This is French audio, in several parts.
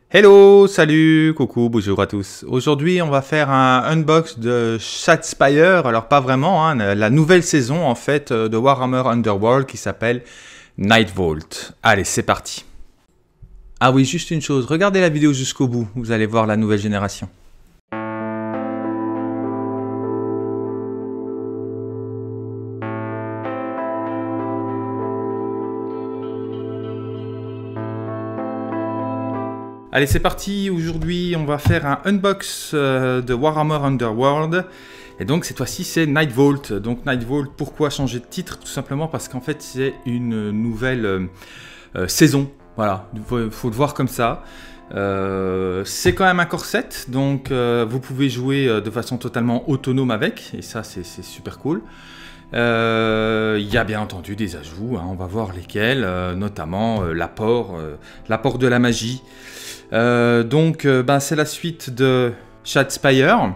Hello, salut, coucou, bonjour à tous. Aujourd'hui, on va faire un unbox de Shadespire. Alors pas vraiment, hein, la nouvelle saison en fait de Warhammer Underworld qui s'appelle Nightvault. Allez, c'est parti. Ah oui, juste une chose, regardez la vidéo jusqu'au bout, vous allez voir la nouvelle génération. Allez, c'est parti. Aujourd'hui, on va faire un unbox de Warhammer Underworld. Et donc, cette fois-ci, c'est Nightvault. Donc, Nightvault, pourquoi changer de titre? Tout simplement parce qu'en fait, c'est une nouvelle saison. Voilà, il faut le voir comme ça. C'est quand même un corset, donc vous pouvez jouer de façon totalement autonome avec. Et ça, c'est super cool. Il y a bien entendu des ajouts, hein, on va voir lesquels, notamment l'apport de la magie. C'est la suite de Shadespire.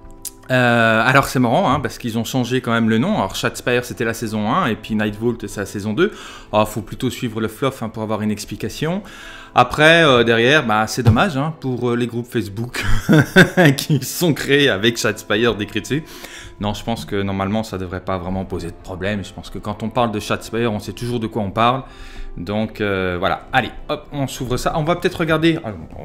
Alors c'est marrant, hein, parce qu'ils ont changé quand même le nom. Alors Shadespire c'était la saison 1 et puis Nightvault c'est la saison 2. Alors il faut plutôt suivre le fluff, hein, pour avoir une explication. Après, derrière, c'est dommage, hein, pour les groupes Facebook qui sont créés avec Shadespire décrit dessus. Non, je pense que normalement ça devrait pas vraiment poser de problème. Je pense que quand on parle de Shadespire, on sait toujours de quoi on parle. Donc voilà, allez, hop, on s'ouvre ça. On va peut-être regarder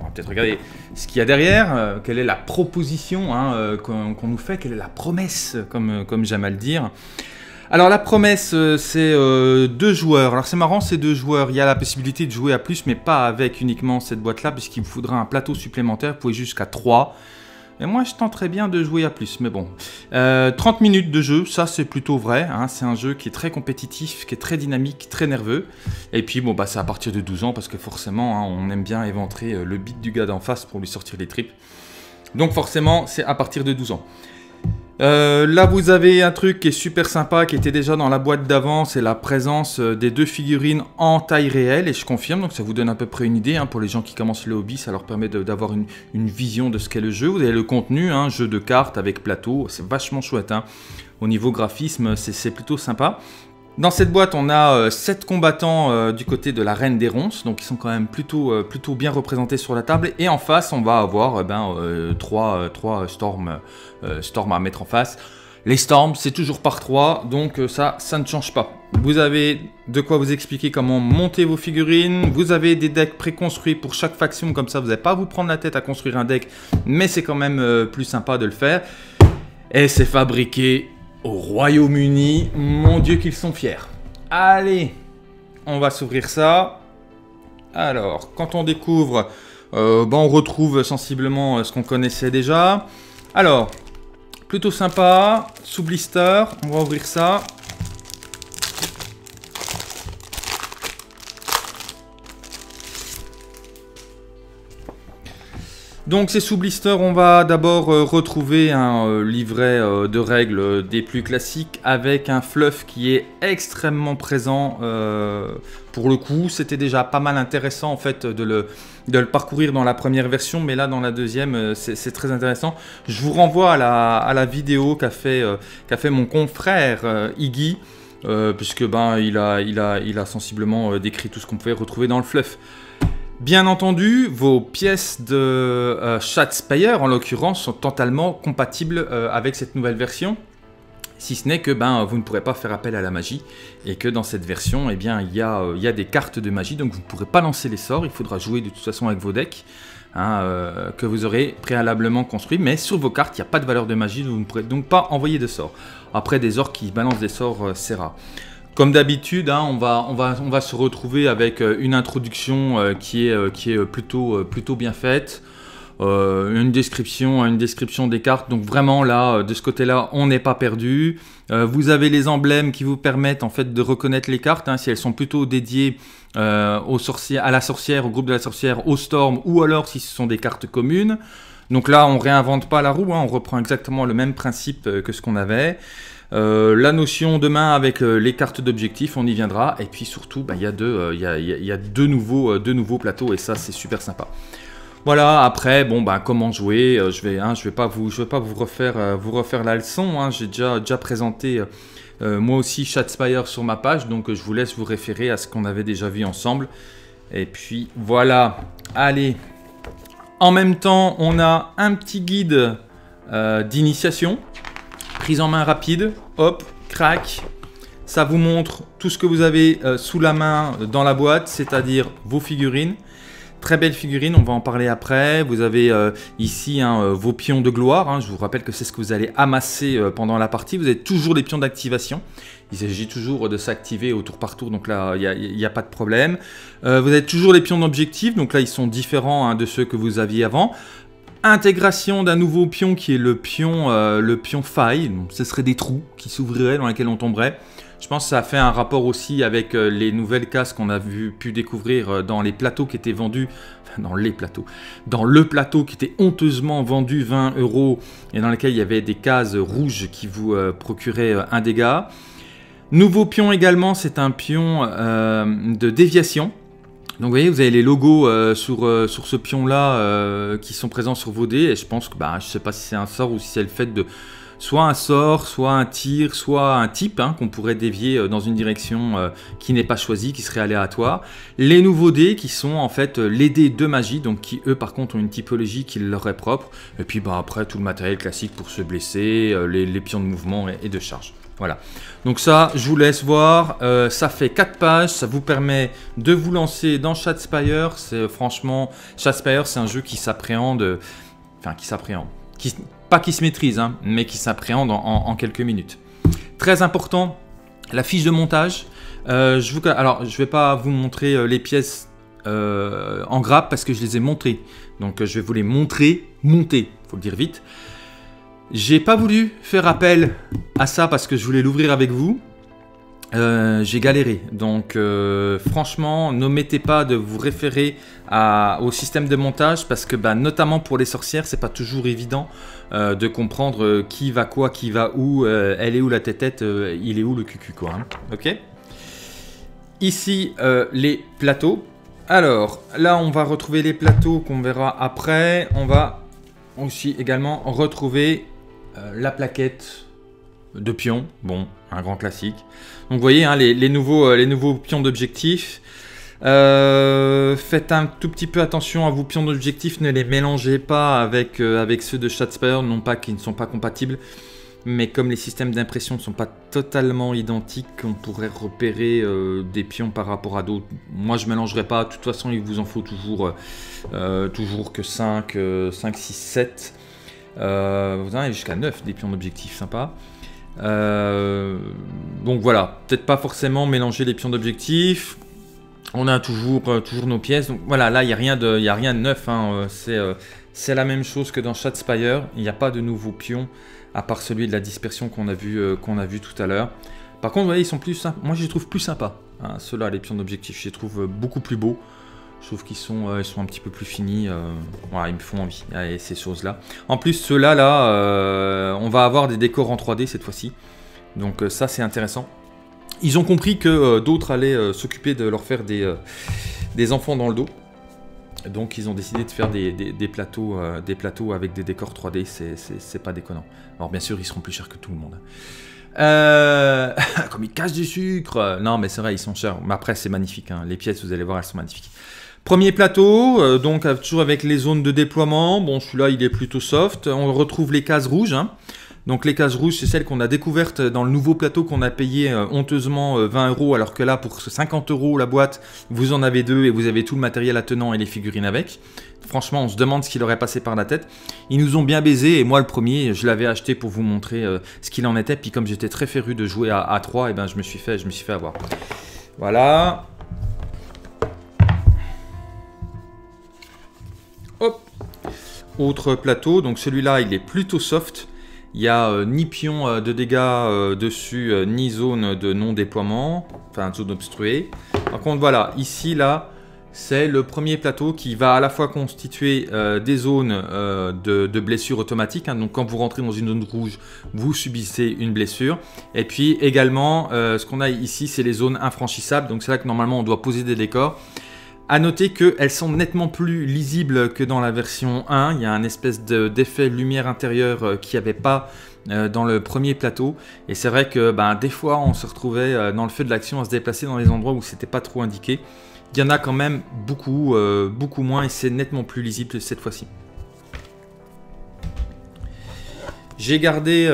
ce qu'il y a derrière, quelle est la proposition, hein, qu'on nous fait, quelle est la promesse, comme j'aime à le dire. Alors la promesse, c'est 2 joueurs. Alors c'est marrant, c'est 2 joueurs. Il y a la possibilité de jouer à plus, mais pas avec uniquement cette boîte-là, puisqu'il vous faudra un plateau supplémentaire. Vous pouvez jusqu'à 3. Et moi, je tenterais bien de jouer à plus, mais bon. 30 minutes de jeu, ça c'est plutôt vrai, hein. C'est un jeu qui est très compétitif, qui est très dynamique, très nerveux. Et puis, bon, c'est à partir de 12 ans, parce que forcément, hein, on aime bien éventrer le beat du gars d'en face pour lui sortir les tripes. Donc forcément, c'est à partir de 12 ans. Là, vous avez un truc qui est super sympa, qui était déjà dans la boîte d'avant, c'est la présence des 2 figurines en taille réelle, et je confirme, donc ça vous donne à peu près une idée, hein, pour les gens qui commencent le hobby, ça leur permet d'avoir une vision de ce qu'est le jeu. Vous avez le contenu, hein, jeu de cartes avec plateau, c'est vachement chouette, hein. Au niveau graphisme, c'est plutôt sympa. Dans cette boîte, on a 7 combattants du côté de la Reine des Ronces, donc ils sont quand même plutôt bien représentés sur la table. Et en face, on va avoir 3 Storms à mettre en face. Les Storms, c'est toujours par 3, donc ça ne change pas. Vous avez de quoi vous expliquer comment monter vos figurines. Vous avez des decks préconstruits pour chaque faction, comme ça vous n'allez pas à vous prendre la tête à construire un deck, mais c'est quand même plus sympa de le faire. Et c'est fabriqué au Royaume-Uni, mon Dieu qu'ils sont fiers. Allez, on va s'ouvrir ça. Alors, quand on découvre, on retrouve sensiblement ce qu'on connaissait déjà. Alors, plutôt sympa, sous blister, on va ouvrir ça. Donc c'est sous blister, on va d'abord retrouver un livret de règles des plus classiques avec un fluff qui est extrêmement présent. Pour le coup, c'était déjà pas mal intéressant en fait de le parcourir dans la première version, mais là dans la deuxième, c'est très intéressant. Je vous renvoie à la vidéo qu'a fait mon confrère Iggy, puisque il a sensiblement décrit tout ce qu'on pouvait retrouver dans le fluff. Bien entendu, vos pièces de Shadespire, en l'occurrence, sont totalement compatibles avec cette nouvelle version. Si ce n'est que vous ne pourrez pas faire appel à la magie et que dans cette version, il y a des cartes de magie, donc vous ne pourrez pas lancer les sorts. Il faudra jouer de toute façon avec vos decks, hein, que vous aurez préalablement construits. Mais sur vos cartes, il n'y a pas de valeur de magie, vous ne pourrez donc pas envoyer de sorts. Après, des orques qui balancent des sorts, c'est rare. Comme d'habitude, hein, on va se retrouver avec une introduction qui est plutôt bien faite, une description des cartes. Donc vraiment là, de ce côté-là, on n'est pas perdu. Vous avez les emblèmes qui vous permettent en fait de reconnaître les cartes, hein, si elles sont plutôt dédiées à la sorcière, au groupe de la sorcière, au Storm, ou alors si ce sont des cartes communes. Donc là, on réinvente pas la roue, hein, on reprend exactement le même principe que ce qu'on avait. La notion de main avec les cartes d'objectifs, on y viendra. Et puis surtout, il y a deux nouveaux plateaux et ça, c'est super sympa. Voilà, après, comment jouer, je vais pas vous refaire la leçon, hein, j'ai déjà présenté moi aussi Shadespire sur ma page, donc je vous laisse vous référer à ce qu'on avait déjà vu ensemble. Et puis voilà, allez, En même temps, on a un petit guide d'initiation, prise en main rapide, hop, crac. Ça vous montre tout ce que vous avez sous la main dans la boîte, c'est-à-dire vos figurines. Très belle figurine, on va en parler après. Vous avez ici vos pions de gloire. Hein. Je vous rappelle que c'est ce que vous allez amasser pendant la partie. Vous avez toujours les pions d'activation. Il s'agit toujours de s'activer au tour par tour, donc là, il n'y a pas de problème. Vous avez toujours les pions d'objectif, donc là, ils sont différents de ceux que vous aviez avant. Intégration d'un nouveau pion qui est le pion faille. Donc, ce serait des trous qui s'ouvriraient dans lesquels on tomberait. Je pense que ça a fait un rapport aussi avec les nouvelles cases qu'on a pu découvrir dans les plateaux qui étaient vendus, enfin dans le plateau qui était honteusement vendu 20 € et dans lequel il y avait des cases rouges qui vous procuraient un dégât. Nouveau pion également, c'est un pion de déviation. Donc vous voyez, vous avez les logos sur ce pion-là qui sont présents sur vos dés et je pense que, je ne sais pas si c'est un sort ou si c'est le fait de... Soit un sort, soit un tir, soit un type qu'on pourrait dévier dans une direction qui n'est pas choisie, qui serait aléatoire. Les nouveaux dés qui sont en fait les dés de magie, donc qui eux par contre ont une typologie qui leur est propre. Et puis après tout le matériel classique pour se blesser, les pions de mouvement et de charge. Voilà, donc ça je vous laisse voir, ça fait 4 pages, ça vous permet de vous lancer dans Shadespire. Franchement, Shadespire c'est un jeu qui s'appréhende, pas qui se maîtrise, mais qui s'appréhende en quelques minutes. Très important, la fiche de montage. Alors, je ne vais pas vous montrer les pièces en grappe parce que je les ai montrées. Donc, je vais vous les montrer, monter, il faut le dire vite. J'ai pas voulu faire appel à ça parce que je voulais l'ouvrir avec vous. J'ai galéré, donc franchement n'omettez pas de vous référer au système de montage parce que notamment pour les sorcières c'est pas toujours évident de comprendre qui va quoi, qui va où, elle est où la tête, il est où le cucu quoi, ok. Ici les plateaux, alors là on va retrouver les plateaux qu'on verra après, on va aussi également retrouver la plaquette de pions, bon, un grand classique. Donc vous voyez les nouveaux pions d'objectif. Faites un tout petit peu attention à vos pions d'objectif, ne les mélangez pas avec ceux de Shadespire, non pas qu'ils ne sont pas compatibles, mais comme les systèmes d'impression ne sont pas totalement identiques, on pourrait repérer des pions par rapport à d'autres. Moi je ne mélangerai pas, de toute façon il vous en faut toujours que 5, 6, 7. Vous en avez jusqu'à 9 des pions d'objectif, sympa. Donc voilà, peut-être pas forcément mélanger les pions d'objectif. On a toujours nos pièces. Donc voilà, là il n'y a rien de neuf. C'est la même chose que dans Shadespire. Il n'y a pas de nouveaux pions à part celui de la dispersion qu'on a vu tout à l'heure. Par contre, vous voyez, ils sont plus sympas. Moi, je les trouve plus sympas. Ceux-là, les pions d'objectif, je les trouve beaucoup plus beaux. Je trouve qu'ils sont un petit peu plus finis. Voilà, ils me font envie, ces choses-là. En plus, ceux-là, on va avoir des décors en 3D cette fois-ci. Donc ça, c'est intéressant. Ils ont compris que d'autres allaient s'occuper de leur faire des enfants dans le dos. Donc ils ont décidé de faire des plateaux avec des décors 3D. C'est pas déconnant. Alors bien sûr, ils seront plus chers que tout le monde. Comme ils cachent du sucre. Non, mais c'est vrai, ils sont chers. Mais après, c'est magnifique. Les pièces, vous allez voir, elles sont magnifiques. Premier plateau, donc toujours avec les zones de déploiement. Bon, celui-là, il est plutôt soft. On retrouve les cases rouges. Donc les cases rouges, c'est celles qu'on a découvertes dans le nouveau plateau qu'on a payé honteusement 20 €, alors que là, pour 50 € la boîte, vous en avez 2 et vous avez tout le matériel attenant et les figurines avec. Franchement, on se demande ce qu'il aurait passé par la tête. Ils nous ont bien baisé et moi, le premier, je l'avais acheté pour vous montrer ce qu'il en était. Puis comme j'étais très féru de jouer à 3, et ben, je me suis fait avoir. Voilà. Hop. Autre plateau, donc celui-là, il est plutôt soft. Il n'y a ni pion de dégâts dessus, ni zone de non-déploiement, enfin zone obstruée. Par contre, voilà, ici, là, c'est le premier plateau qui va à la fois constituer des zones de blessures automatiques. Donc, quand vous rentrez dans une zone rouge, vous subissez une blessure. Et puis, également, ce qu'on a ici, c'est les zones infranchissables. Donc, c'est là que normalement, on doit poser des décors. A noter qu'elles sont nettement plus lisibles que dans la version 1. Il y a un espèce d'effet lumière intérieure qu'il n'y avait pas dans le premier plateau. Et c'est vrai que des fois, on se retrouvait dans le feu de l'action à se déplacer dans les endroits où c'était pas trop indiqué. il y en a quand même beaucoup, beaucoup moins et c'est nettement plus lisible cette fois-ci. J'ai gardé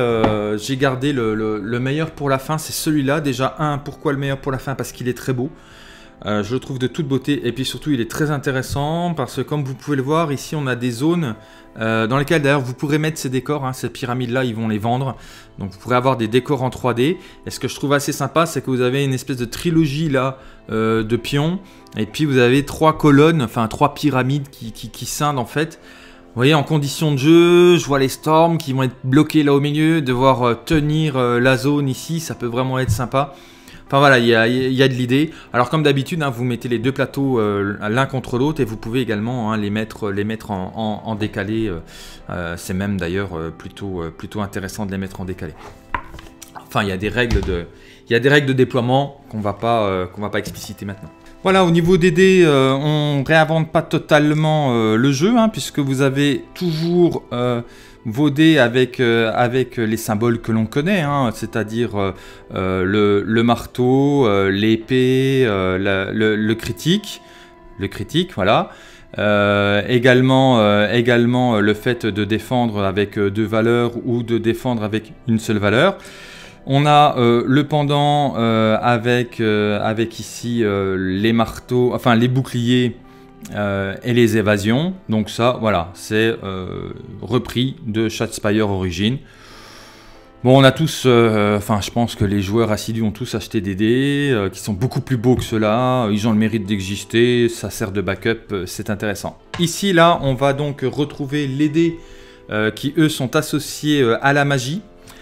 le meilleur pour la fin, c'est celui-là. Déjà, pourquoi le meilleur pour la fin? Parce qu'il est très beau. Je le trouve de toute beauté et puis surtout il est très intéressant parce que comme vous pouvez le voir ici on a des zones dans lesquelles d'ailleurs vous pourrez mettre ces décors, hein, ces pyramides là ils vont les vendre, donc vous pourrez avoir des décors en 3D et ce que je trouve assez sympa c'est que vous avez une espèce de trilogie là de pions et puis vous avez 3 colonnes, enfin 3 pyramides qui scindent en fait. Vous voyez en condition de jeu, je vois les storms qui vont être bloqués là au milieu, devoir tenir la zone ici, ça peut vraiment être sympa. Enfin voilà, il y a de l'idée. Alors comme d'habitude, hein, vous mettez les deux plateaux l'un contre l'autre et vous pouvez également hein, les mettre en décalé. C'est même d'ailleurs plutôt intéressant de les mettre en décalé. Enfin, il y a des règles de déploiement qu'on va pas expliciter maintenant. Voilà, au niveau des dés, on réinvente pas totalement le jeu, hein, puisque vous avez toujours vos dés avec les symboles que l'on connaît, hein, c'est-à-dire le marteau, l'épée, le critique, voilà. Également le fait de défendre avec 2 valeurs ou de défendre avec une seule valeur. On a le pendant avec ici les marteaux, enfin les boucliers et les évasions. Donc ça, voilà, c'est repris de Shadespire Origins. Bon, on a tous, enfin je pense que les joueurs assidus ont tous acheté des dés qui sont beaucoup plus beaux que ceux-là. Ils ont le mérite d'exister, ça sert de backup, c'est intéressant. Ici, là, on va donc retrouver les dés qui, eux, sont associés à la magie.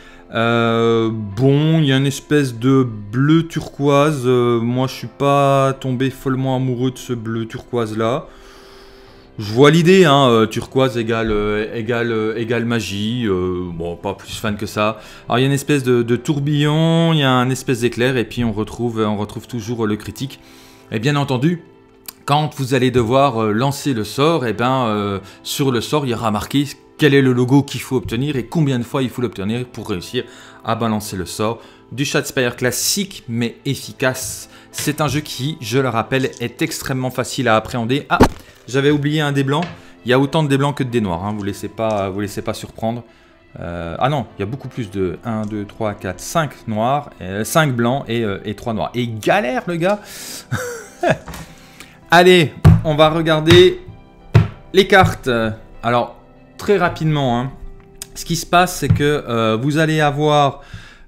Bon, il y a une espèce de bleu turquoise. Moi, je suis pas tombé follement amoureux de ce bleu turquoise là. Je vois l'idée, hein, turquoise égale magie. Bon, pas plus fan que ça. Alors, il y a une espèce de tourbillon, il y a une espèce d'éclair, et puis on retrouve toujours le critique. Et bien entendu, quand vous allez devoir lancer le sort, et ben sur le sort, il y aura marqué quel est le logo qu'il faut obtenir et combien de fois il faut l'obtenir pour réussir à balancer le sort. Du Shadespire classique mais efficace. C'est un jeu qui, je le rappelle, est extrêmement facile à appréhender. Ah, j'avais oublié un dé blanc. Il y a autant de dés blancs que de dés noirs. Hein. Vous laissez pas surprendre. Ah non, il y a beaucoup plus de 1, 2, 3, 4, 5 noirs, 5 blancs et 3 noirs. Et il galère le gars. Allez, on va regarder les cartes. Alors, très rapidement, hein, ce qui se passe, c'est que vous allez avoir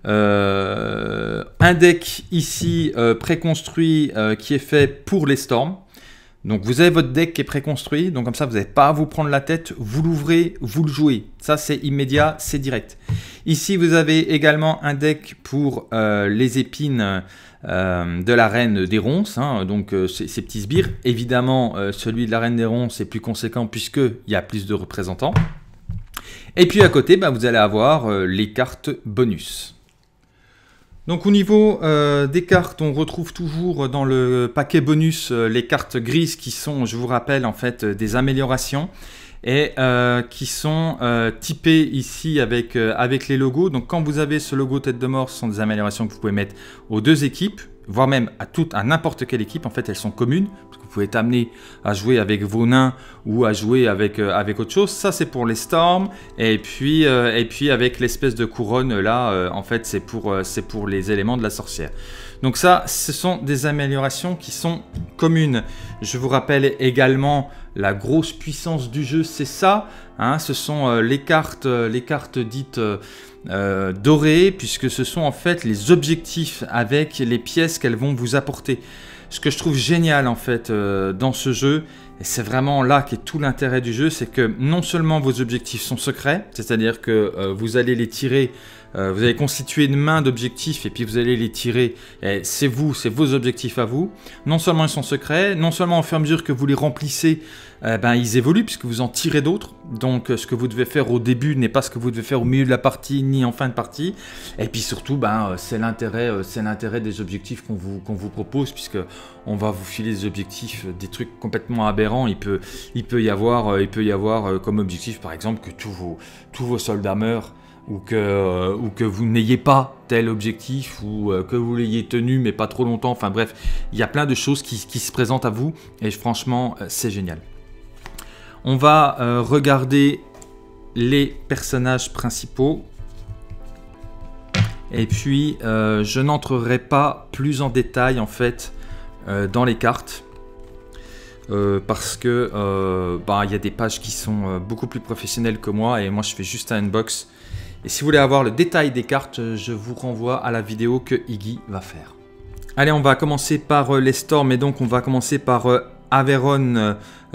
un deck ici préconstruit qui est fait pour les storms. Donc vous avez votre deck qui est préconstruit, donc comme ça vous n'avez pas à vous prendre la tête, vous l'ouvrez, vous le jouez. Ça c'est immédiat, c'est direct. Ici vous avez également un deck pour les épines de la reine des ronces, hein, donc ces petits sbires. Évidemment celui de la reine des ronces est plus conséquent puisqu'il y a plus de représentants. Et puis à côté, bah, vous allez avoir les cartes bonus. Donc au niveau des cartes, on retrouve toujours dans le paquet bonus les cartes grises qui sont, je vous rappelle, en fait des améliorations et qui sont typées ici avec les logos. Donc quand vous avez ce logo tête de mort, ce sont des améliorations que vous pouvez mettre aux 2 équipes, voire même à n'importe quelle équipe. En fait, elles sont communes, parce que vous pouvez être amené à jouer avec vos nains ou à jouer avec autre chose. Ça, c'est pour les storms. Et puis avec l'espèce de couronne, là, en fait, c'est pour les éléments de la sorcière. Donc ça, ce sont des améliorations qui sont communes. Je vous rappelle également la grosse puissance du jeu, c'est ça. Hein, ce sont les cartes dites dorées, puisque ce sont en fait les objectifs avec les pièces qu'elles vont vous apporter. Ce que je trouve génial en fait dans ce jeu, et c'est vraiment là qu'est tout l'intérêt du jeu, c'est que non seulement vos objectifs sont secrets, c'est-à-dire que vous allez les tirer, vous allez constituer une main d'objectifs et puis vous allez les tirer, c'est vos objectifs à vous. Non seulement ils sont secrets, non seulement au fur et à mesure que vous les remplissez, ils évoluent puisque vous en tirez d'autres. Donc ce que vous devez faire au début n'est pas ce que vous devez faire au milieu de la partie ni en fin de partie. Et puis surtout, c'est l'intérêt des objectifs qu'on vous propose, puisque on va vous filer des objectifs, des trucs complètement aberrants. Il peut y avoir comme objectif par exemple que tous vos soldats meurent. ou que vous n'ayez pas tel objectif, ou que vous l'ayez tenu mais pas trop longtemps. Enfin bref, il y a plein de choses qui se présentent à vous et franchement, c'est génial. On va regarder les personnages principaux. Et puis, je n'entrerai pas plus en détail en fait dans les cartes. Parce que y a des pages qui sont beaucoup plus professionnelles que moi et moi je fais juste un unbox. Et si vous voulez avoir le détail des cartes, je vous renvoie à la vidéo que Iggy va faire. Allez, on va commencer par les Storms et donc on va commencer par Averon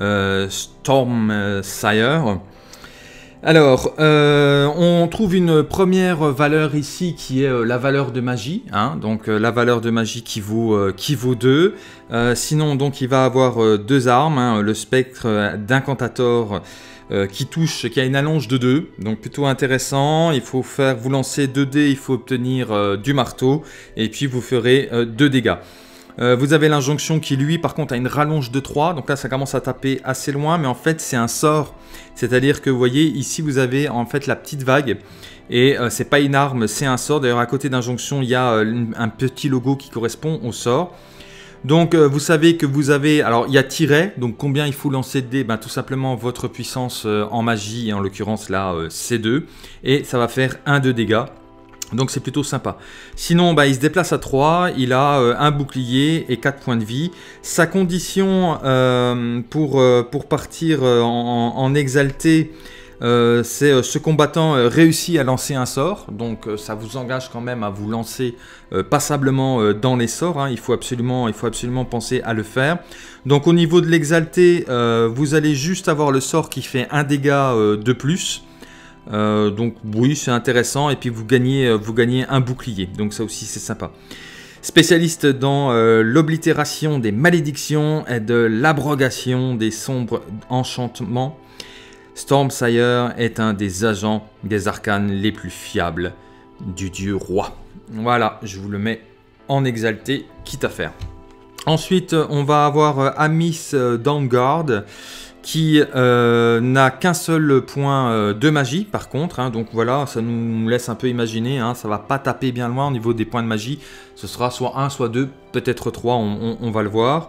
Stormsire. Alors, on trouve une première valeur ici qui est la valeur de magie, hein, donc la valeur de magie qui vaut 2. Sinon, donc, il va avoir 2 armes, hein, le spectre d'Incantator qui a une allonge de 2, donc plutôt intéressant. Il faut vous lancer 2 dés, il faut obtenir du marteau, et puis vous ferez 2 dégâts. Vous avez l'injonction qui, lui, par contre, a une rallonge de 3. Donc là, ça commence à taper assez loin. Mais en fait, c'est un sort. C'est-à-dire que, vous voyez, ici, vous avez en fait la petite vague. Et c'est pas une arme, c'est un sort. D'ailleurs, à côté d'injonction, il y a un petit logo qui correspond au sort. Donc, vous savez que vous avez... Alors, il y a tiret. Donc, combien il faut lancer de dés? Tout simplement, votre puissance en magie. Et en l'occurrence, là, c'est 2. Et ça va faire 1 de dégâts. Donc c'est plutôt sympa. Sinon, il se déplace à 3, il a un bouclier et 4 points de vie. Sa condition pour partir en exalté, c'est ce combattant réussit à lancer un sort. Donc ça vous engage quand même à vous lancer passablement dans les sorts. Hein. Il faut absolument penser à le faire. Donc au niveau de l'exalté, vous allez juste avoir le sort qui fait un dégât de plus. Donc oui, c'est intéressant et puis vous gagnez un bouclier, donc ça aussi c'est sympa. Spécialiste dans l'oblitération des malédictions et de l'abrogation des sombres enchantements, Stormsire est un des agents des arcanes les plus fiables du dieu roi. Voilà, je vous le mets en exalté, quitte à faire. Ensuite, on va avoir Amis Dawnguard, qui n'a qu'un seul point de magie par contre, hein, donc voilà, ça nous laisse un peu imaginer, hein, ça va pas taper bien loin au niveau des points de magie, ce sera soit 1, soit 2, peut-être 3, on va le voir.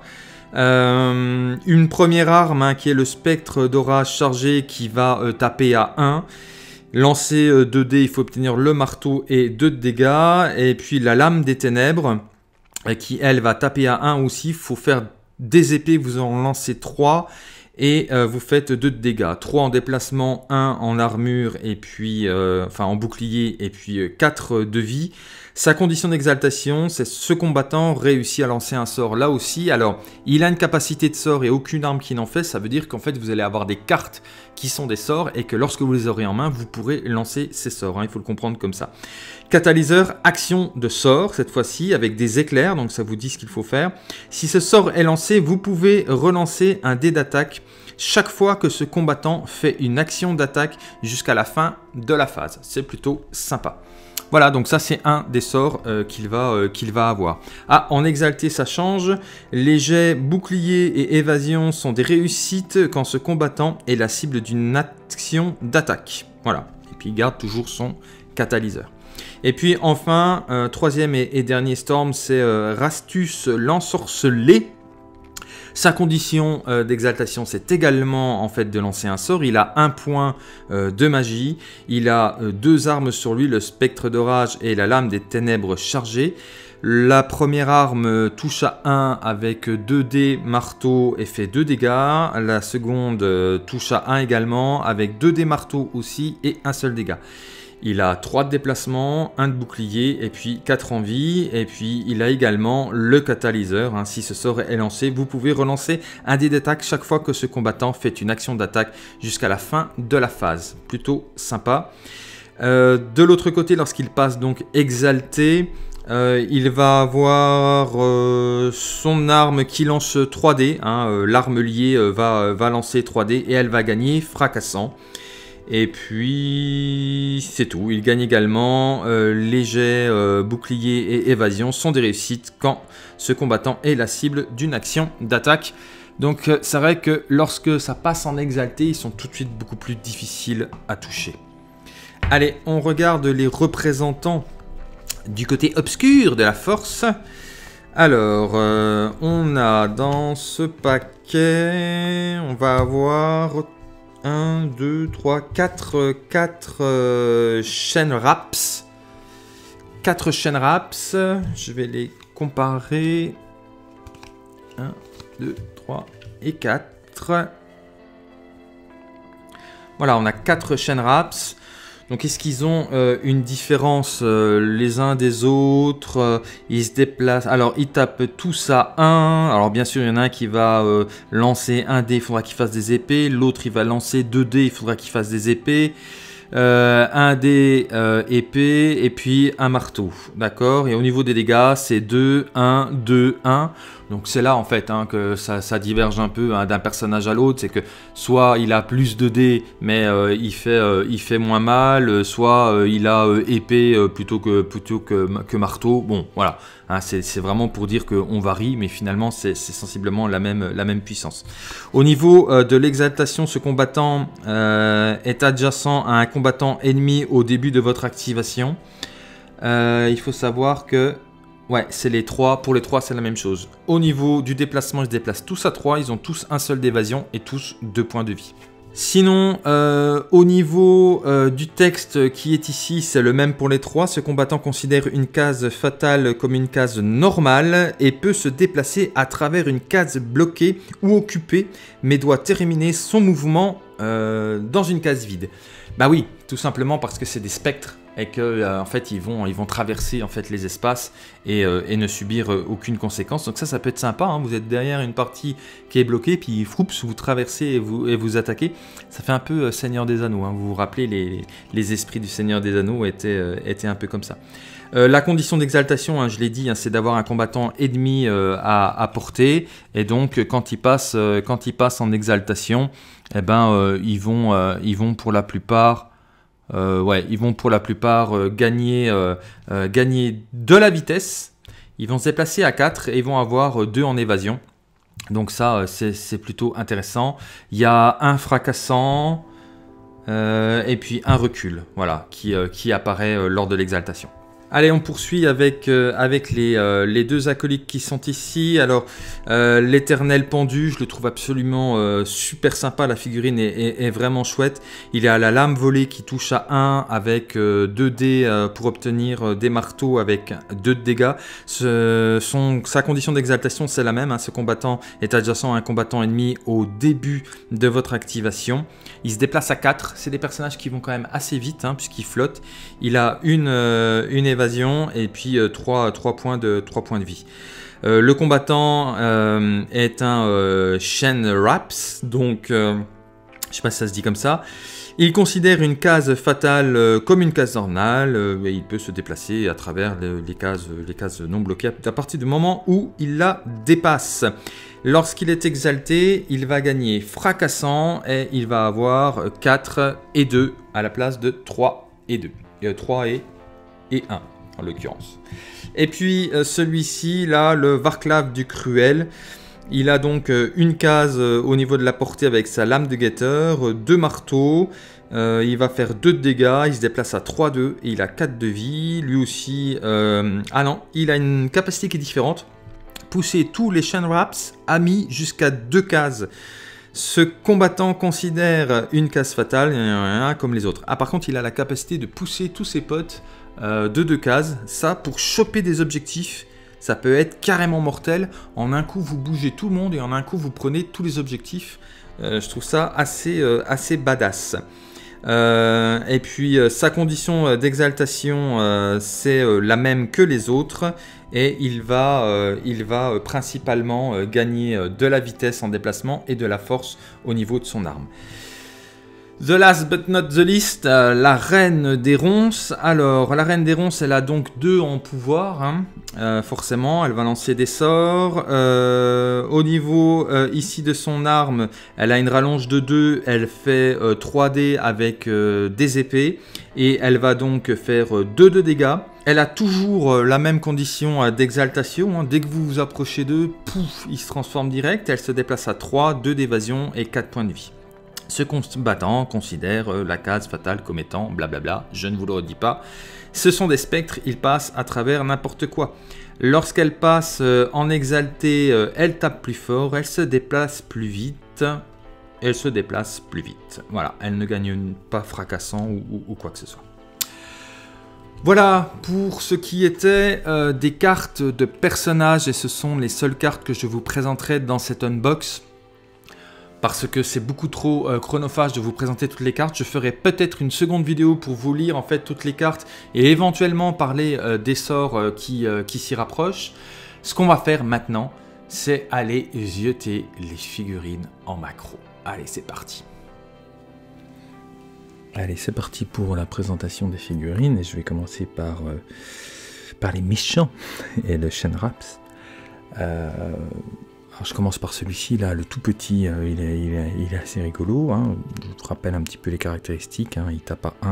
Une première arme, hein, qui est le spectre d'orage chargé qui va taper à 1. Lancer 2 dés, il faut obtenir le marteau et 2 de dégâts, et puis la lame des ténèbres, qui elle va taper à 1 aussi, il faut faire des épées, vous en lancez 3. Et vous faites 2 de dégâts, 3 en déplacement, 1 en armure, et puis, en bouclier, et puis 4 de vie. Sa condition d'exaltation, c'est ce combattant réussit à lancer un sort là aussi. Alors, il a une capacité de sort et aucune arme qui n'en fait, ça veut dire qu'en fait vous allez avoir des cartes qui sont des sorts, et que lorsque vous les aurez en main, vous pourrez lancer ces sorts, hein, il faut le comprendre comme ça. Catalyseur, action de sort, cette fois-ci, avec des éclairs, donc ça vous dit ce qu'il faut faire. Si ce sort est lancé, vous pouvez relancer un dé d'attaque chaque fois que ce combattant fait une action d'attaque jusqu'à la fin de la phase. C'est plutôt sympa. Voilà, donc ça c'est un des sorts qu'il va avoir. Ah, en exalté ça change. Les jets bouclier et évasion sont des réussites quand ce combattant est la cible d'une action d'attaque. Voilà, et puis il garde toujours son catalyseur. Et puis enfin, troisième et dernier Storm, c'est Rastus l'ensorcelé. Sa condition d'exaltation, c'est également en fait de lancer un sort. Il a 1 point de magie. Il a 2 armes sur lui, le spectre d'orage et la lame des ténèbres chargée. La première arme touche à 1 avec 2 dés marteau et fait 2 dégâts. La seconde touche à 1 également avec 2 dés marteau aussi et un seul dégât. Il a 3 de déplacement, 1 de bouclier et puis 4 en vie. Et puis il a également le catalyseur. Hein. Si ce sort est lancé, vous pouvez relancer un dé d'attaque chaque fois que ce combattant fait une action d'attaque jusqu'à la fin de la phase. Plutôt sympa. De l'autre côté, lorsqu'il passe donc exalté, il va avoir son arme qui lance 3 dés. Hein. L'arme liée va lancer 3 dés et elle va gagner fracassant. Et puis c'est tout, il gagne également les jets bouclier et évasion sont des réussites quand ce combattant est la cible d'une action d'attaque. Donc c'est vrai que lorsque ça passe en exalté, ils sont tout de suite beaucoup plus difficiles à toucher. Allez, on regarde les représentants du côté obscur de la force. Alors, on a dans ce paquet, on va avoir 1, 2, 3, 4 Shenraps. 4 Shenraps, je vais les comparer. 1, 2, 3 et 4. Voilà, on a 4 Shenraps. Donc, est-ce qu'ils ont une différence les uns des autres? Ils se déplacent. Alors, ils tapent tous à 1. Alors, bien sûr, il y en a un qui va lancer un dé, il faudra qu'il fasse des épées. L'autre, il va lancer 2 dés, il faudra qu'il fasse des épées. Un dé épée et puis un marteau. D'accord? Et au niveau des dégâts, c'est 2, 1, 2, 1. Donc c'est là en fait hein, que ça diverge un peu hein, d'un personnage à l'autre. C'est que soit il a plus de dés mais il fait moins mal, soit il a épée plutôt que marteau. Bon voilà, hein, c'est vraiment pour dire qu'on varie, mais finalement c'est sensiblement la même puissance. Au niveau de l'exaltation, ce combattant est adjacent à un combattant ennemi au début de votre activation. Il faut savoir que ouais, c'est les 3. Pour les 3, c'est la même chose. Au niveau du déplacement, ils se déplacent tous à 3. Ils ont tous un seul d'évasion et tous 2 points de vie. Sinon, au niveau du texte qui est ici, c'est le même pour les 3. Ce combattant considère une case fatale comme une case normale et peut se déplacer à travers une case bloquée ou occupée, mais doit terminer son mouvement dans une case vide. Bah oui, tout simplement parce que c'est des spectres. Et que en fait ils vont traverser en fait les espaces et ne subir aucune conséquence. Donc ça peut être sympa, hein. Vous êtes derrière une partie qui est bloquée, puis froups, vous traversez et vous attaquez. Ça fait un peu Seigneur des Anneaux, hein. Vous vous rappelez, les esprits du Seigneur des Anneaux étaient un peu comme ça. La condition d'exaltation, hein, je l'ai dit, hein, c'est d'avoir un combattant ennemi à portée. Et donc quand il passe en exaltation, eh ben, ils vont pour la plupart... ils vont pour la plupart gagner de la vitesse. Ils vont se déplacer à 4 et ils vont avoir 2 en évasion. Donc ça, c'est plutôt intéressant. Il y a un fracassant et puis un recul, voilà, qui apparaît lors de l'exaltation. Allez, on poursuit avec les 2 acolytes qui sont ici. Alors, l'éternel pendu, je le trouve absolument super sympa. La figurine est vraiment chouette. Il a la lame volée qui touche à 1 avec 2 dés pour obtenir des marteaux avec 2 de dégâts. Sa condition d'exaltation, c'est la même, hein. Ce combattant est adjacent à un combattant ennemi au début de votre activation. Il se déplace à 4. C'est des personnages qui vont quand même assez vite, hein, puisqu'ils flottent. Il a une évasion et puis 3 points de vie. Le combattant est un Shenraps, donc je sais pas si ça se dit comme ça. Il considère une case fatale comme une case normale et il peut se déplacer à travers les cases non bloquées à partir du moment où il la dépasse. Lorsqu'il est exalté, il va gagner fracassant et il va avoir 4 et 2 à la place de 3 et 2. 3 et 1 en l'occurrence. Et puis celui-ci, là, le Varclave du Cruel, il a donc une case au niveau de la portée avec sa lame de guetteur, 2 marteaux, il va faire 2 de dégâts, il se déplace à 3-2 et il a 4 de vie. Lui aussi, ah non, il a une capacité qui est différente. Pousser tous les Shenraps amis jusqu'à 2 cases. Ce combattant considère une case fatale comme les autres. Ah, par contre, il a la capacité de pousser tous ses potes de 2 cases. Ça, pour choper des objectifs, ça peut être carrément mortel. En un coup, vous bougez tout le monde et en un coup, vous prenez tous les objectifs. Je trouve ça assez badass. Et puis, sa condition d'exaltation, c'est la même que les autres. Et il va principalement gagner de la vitesse en déplacement et de la force au niveau de son arme. The last but not the least, la reine des ronces. Alors, la reine des ronces, elle a donc 2 en pouvoir, hein. Forcément, elle va lancer des sorts. Au niveau ici de son arme, elle a une rallonge de 2, elle fait 3D avec des épées. Et elle va donc faire 2 de dégâts. Elle a toujours la même condition d'exaltation, hein. Dès que vous vous approchez d'eux, pouf, il se transforme direct. Elle se déplace à 3, 2 d'évasion et 4 points de vie. Ce combattant considère la case fatale comme étant blablabla, je ne vous le redis pas. Ce sont des spectres, ils passent à travers n'importe quoi. Lorsqu'elle passe en exalté, elle tape plus fort, elle se déplace plus vite. Elle se déplace plus vite. Voilà, elle ne gagne pas fracassant ou quoi que ce soit. Voilà pour ce qui était des cartes de personnages, et ce sont les seules cartes que je vous présenterai dans cet unbox. Parce que c'est beaucoup trop chronophage de vous présenter toutes les cartes. Je ferai peut-être une seconde vidéo pour vous lire en fait toutes les cartes et éventuellement parler des sorts qui s'y rapprochent. Ce qu'on va faire maintenant, c'est aller jeter les figurines en macro. Allez, c'est parti. Allez, c'est parti pour la présentation des figurines, et je vais commencer par les méchants et le Shenraps. Alors je commence par celui-ci, là, le tout petit, il est assez rigolo, hein. Je vous rappelle un petit peu les caractéristiques, hein. Il tape à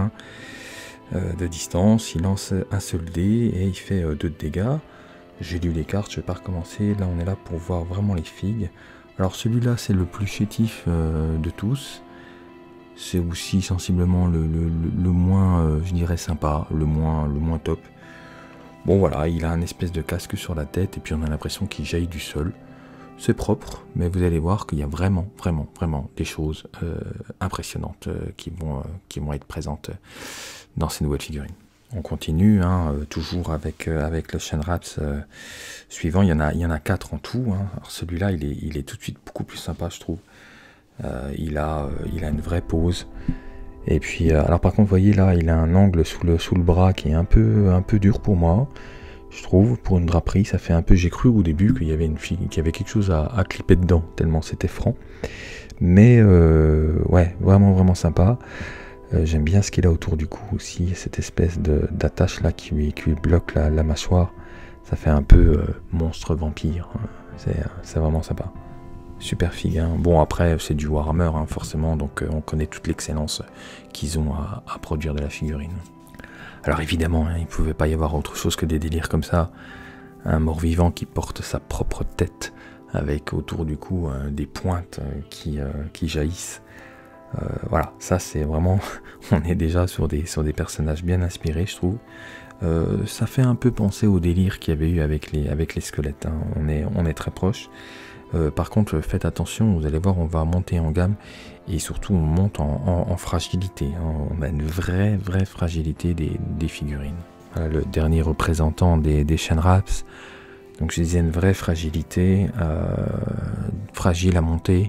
1 de distance, il lance un seul dé et il fait 2 de dégâts. J'ai lu les cartes, je vais pas recommencer, là on est là pour voir vraiment les figues. Alors celui-là c'est le plus chétif de tous. C'est aussi sensiblement le moins, je dirais, sympa, le moins top. Bon voilà, il a un espèce de casque sur la tête et puis on a l'impression qu'il jaillit du sol. C'est propre, mais vous allez voir qu'il y a vraiment des choses impressionnantes qui vont être présentes dans ces nouvelles figurines. On continue, hein, toujours avec le Shenraps suivant. Il y en a 4 en tout, hein. Alors celui-là, il est tout de suite beaucoup plus sympa, je trouve. Il a une vraie pose. Et puis, alors par contre, vous voyez là, il a un angle sous le bras qui est un peu dur pour moi. Je trouve, pour une draperie, ça fait un peu... J'ai cru au début qu'il y avait qu'il y avait quelque chose à clipper dedans, tellement c'était franc. Mais ouais, vraiment sympa. J'aime bien ce qu'il a autour du cou aussi, cette espèce d'attache là qui lui bloque la mâchoire. Ça fait un peu monstre vampire. C'est vraiment sympa. Super figue, hein. Bon après c'est du Warhammer, hein, forcément, donc on connaît toute l'excellence qu'ils ont à produire de la figurine. Alors évidemment, hein, il ne pouvait pas y avoir autre chose que des délires comme ça. Un mort-vivant qui porte sa propre tête, avec autour du cou des pointes qui jaillissent. Voilà, ça c'est vraiment... on est déjà sur des personnages bien inspirés, je trouve. Ça fait un peu penser au délire qu'il y avait eu avec les squelettes, hein. On est très proche. Par contre, faites attention, vous allez voir, on va monter en gamme et surtout on monte en fragilité, hein. On a une vraie fragilité des figurines. Voilà, le dernier représentant des Shenraps. Donc je disais une vraie fragilité, fragile à monter,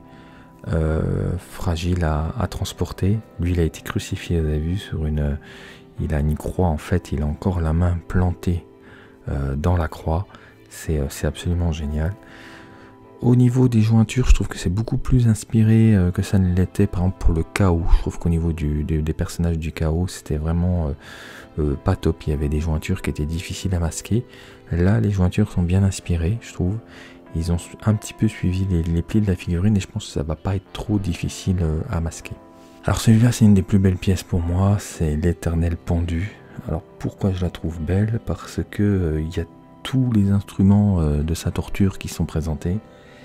fragile à transporter. Lui, il a été crucifié, vous avez vu, il a une croix, en fait, il a encore la main plantée dans la croix. C'est absolument génial. Au niveau des jointures, je trouve que c'est beaucoup plus inspiré que ça ne l'était, par exemple, pour le chaos. Je trouve qu'au niveau des personnages du chaos, c'était vraiment pas top. Il y avait des jointures qui étaient difficiles à masquer. Là, les jointures sont bien inspirées, je trouve. Ils ont un petit peu suivi les plis de la figurine et je pense que ça va pas être trop difficile à masquer. Alors celui-là, c'est une des plus belles pièces pour moi, c'est l'éternel pendu. Alors pourquoi je la trouve belle? Parce que il y a tous les instruments de sa torture qui sont présentés.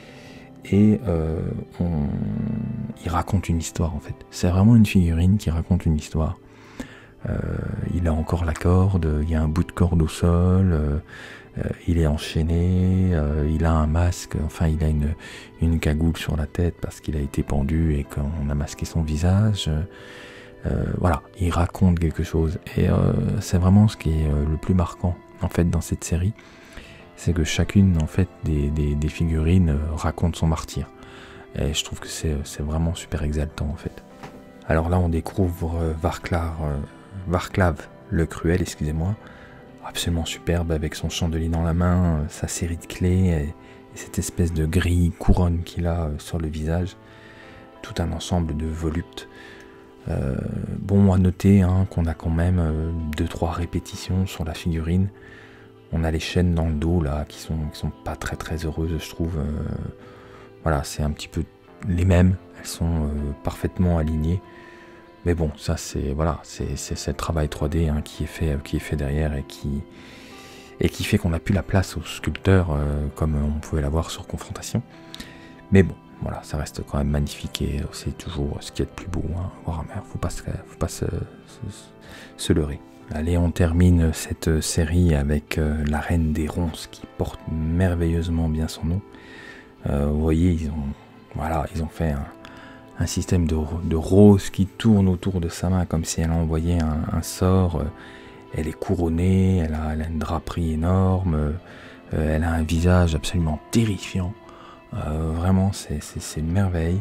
Et il raconte une histoire en fait. C'est vraiment une figurine qui raconte une histoire. Il a encore la corde, il y a un bout de corde au sol, il est enchaîné, il a un masque, enfin il a une cagoule sur la tête parce qu'il a été pendu et qu'on a masqué son visage. Voilà, il raconte quelque chose. Et c'est vraiment ce qui est le plus marquant en fait dans cette série. C'est que chacune en fait des figurines raconte son martyr. Et je trouve que c'est vraiment super exaltant en fait. Alors là on découvre Varclav le Cruel, excusez-moi. Absolument superbe avec son chandelier dans la main, sa série de clés et cette espèce de grille couronne qu'il a sur le visage. Tout un ensemble de voluptes. Bon à noter hein, qu'on a quand même 2-3 répétitions sur la figurine. On a les chaînes dans le dos là qui sont pas très heureuses, je trouve. Voilà, c'est un petit peu les mêmes, elles sont parfaitement alignées. Mais bon, ça c'est voilà, c'est le travail 3D hein, qui est fait derrière et qui fait qu'on n'a plus la place au sculpteur comme on pouvait l'avoir sur Confrontation. Mais bon, voilà, ça reste quand même magnifique et c'est toujours ce qu'il y a de plus beau, hein, Warhammer, faut pas se leurrer. Allez, on termine cette série avec la Reine des Ronces qui porte merveilleusement bien son nom. Vous voyez, ils ont fait un système de roses qui tourne autour de sa main comme si elle envoyait un sort. Elle est couronnée, elle a une draperie énorme, elle a un visage absolument terrifiant. Vraiment, c'est une merveille.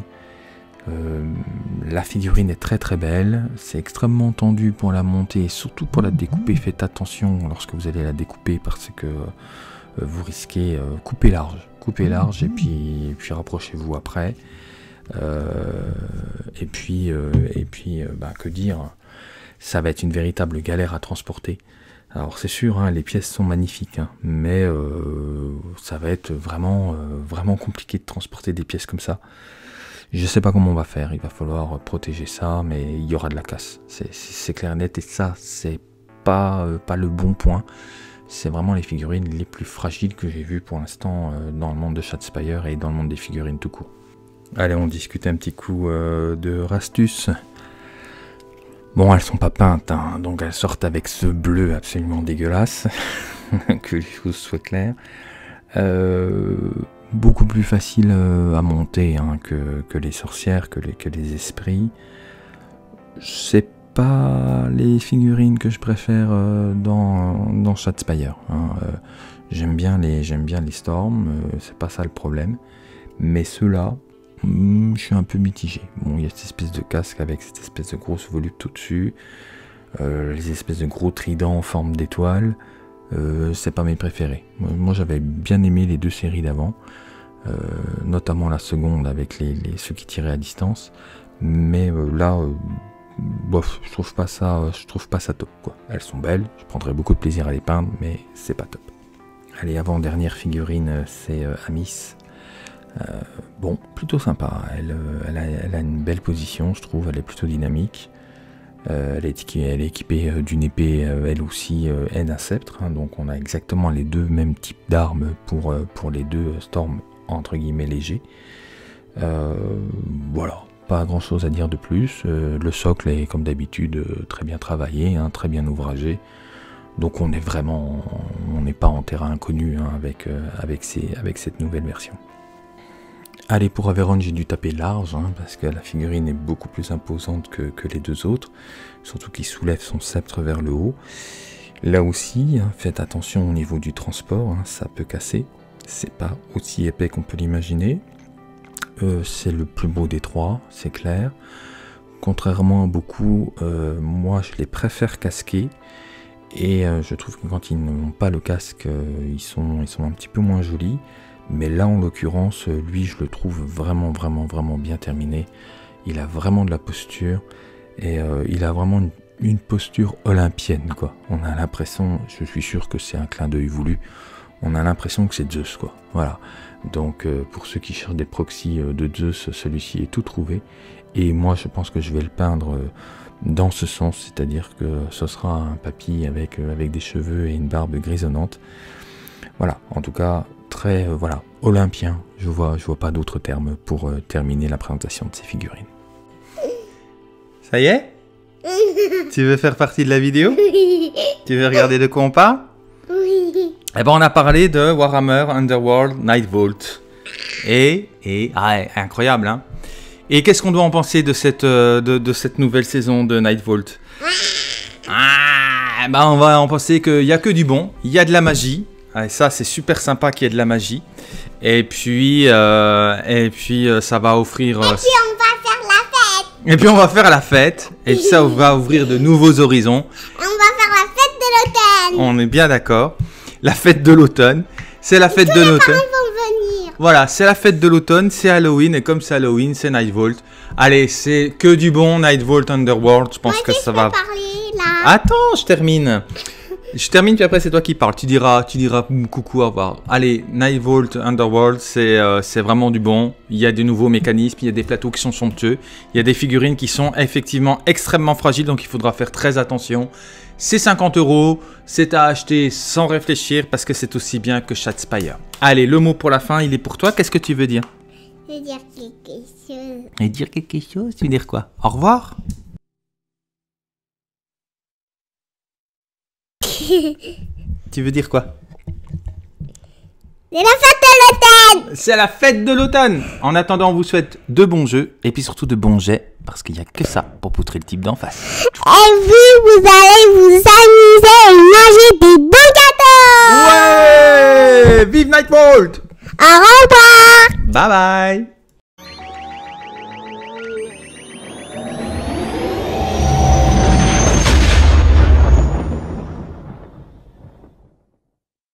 La figurine est très très belle, c'est extrêmement tendu pour la monter et surtout pour la découper. Faites attention lorsque vous allez la découper parce que vous risquez couper large et puis rapprochez-vous après. Et puis que dire, ça va être une véritable galère à transporter. Alors c'est sûr, hein, les pièces sont magnifiques, hein, mais ça va être vraiment compliqué de transporter des pièces comme ça. Je sais pas comment on va faire, il va falloir protéger ça, mais il y aura de la casse. C'est clair et net, et ça, c'est pas le bon point. C'est vraiment les figurines les plus fragiles que j'ai vues pour l'instant dans le monde de Shadespire et dans le monde des figurines tout court. Allez, on discute un petit coup de Rastus. Bon, elles sont pas peintes, hein, donc elles sortent avec ce bleu absolument dégueulasse, que les choses soient claires. Beaucoup plus facile à monter, hein, que les sorcières, que les esprits. C'est pas les figurines que je préfère dans Shadespire. Hein. J'aime bien les Storm, c'est pas ça le problème. Mais ceux-là, je suis un peu mitigé. Bon, il y a cette espèce de casque avec cette espèce de grosse volupte au-dessus, les espèces de gros tridents en forme d'étoile. C'est pas mes préférés. Moi j'avais bien aimé les deux séries d'avant, notamment la seconde avec ceux qui tiraient à distance, mais là bof, je trouve pas ça top, quoi. Elles sont belles, je prendrais beaucoup de plaisir à les peindre, mais c'est pas top. Allez, avant dernière figurine, c'est Amis. Bon, plutôt sympa, elle a une belle position, je trouve, elle est plutôt dynamique. Elle est équipée d'une épée, elle aussi, et d'un sceptre, hein, donc on a exactement les deux mêmes types d'armes pour les deux Storm entre guillemets légers. Voilà, pas grand chose à dire de plus. Le socle est comme d'habitude très bien travaillé, hein, très bien ouvragé, donc on n'est pas en terrain inconnu, hein, avec cette nouvelle version. Allez, pour Averon, j'ai dû taper large, hein, parce que la figurine est beaucoup plus imposante que les deux autres, surtout qu'il soulève son sceptre vers le haut. Là aussi, hein, faites attention au niveau du transport, hein, ça peut casser, c'est pas aussi épais qu'on peut l'imaginer. C'est le plus beau des trois, c'est clair. Contrairement à beaucoup, moi je les préfère casqués, et je trouve que quand ils n'ont pas le casque, ils sont un petit peu moins jolis. Mais là, en l'occurrence, lui, je le trouve vraiment bien terminé. Il a vraiment de la posture, et il a vraiment une posture olympienne, quoi. On a l'impression, je suis sûr que c'est un clin d'œil voulu, on a l'impression que c'est Zeus, quoi. Voilà. Donc, pour ceux qui cherchent des proxys de Zeus, celui-ci est tout trouvé. Et moi, je pense que je vais le peindre dans ce sens, c'est-à-dire que ce sera un papy avec des cheveux et une barbe grisonnante. Voilà, en tout cas, très olympien, je vois pas d'autres termes pour terminer la présentation de ces figurines. Ça y est? Tu veux faire partie de la vidéo? Tu veux regarder de quoi on parle? Oui. Eh ben, on a parlé de Warhammer Underworld Nightvault. Incroyable, hein? Et qu'est-ce qu'on doit en penser de cette nouvelle saison de Nightvault? On va en penser qu'il n'y a que du bon, il y a de la magie. Et ça, c'est super sympa qu'il y ait de la magie. Et puis ça va offrir... Et puis on va faire la fête. Et puis ça va ouvrir de nouveaux horizons. Et on va faire la fête de l'automne. On est bien d'accord. La fête de l'automne. C'est la fête de l'automne. Tous les parents vont venir. Voilà, c'est la fête de l'automne, c'est Halloween. Et comme c'est Halloween, c'est Nightvault. Allez, c'est que du bon Nightvault Underworld. Je pense que ça va... parler, là. Attends, je termine. Je termine, puis après c'est toi qui parles. Tu diras coucou, au revoir. Allez, Nightvault Underworld, c'est vraiment du bon. Il y a des nouveaux mécanismes, il y a des plateaux qui sont somptueux. Il y a des figurines qui sont effectivement extrêmement fragiles, donc il faudra faire très attention. C'est 50 €, c'est à acheter sans réfléchir, parce que c'est aussi bien que Shadespire. Allez, le mot pour la fin, il est pour toi. Qu'est-ce que tu veux dire? Je veux dire quelque chose. Et dire quelque chose, tu veux dire quoi? Au revoir? Tu veux dire quoi? C'est la fête de l'automne. C'est la fête de l'automne. En attendant, on vous souhaite de bons jeux et puis surtout de bons jets parce qu'il n'y a que ça pour poutrer le type d'en face. Et puis, vous allez vous amuser et manger des beaux gâteaux. Ouais! Vive Nightvolt! Au revoir. Bye bye!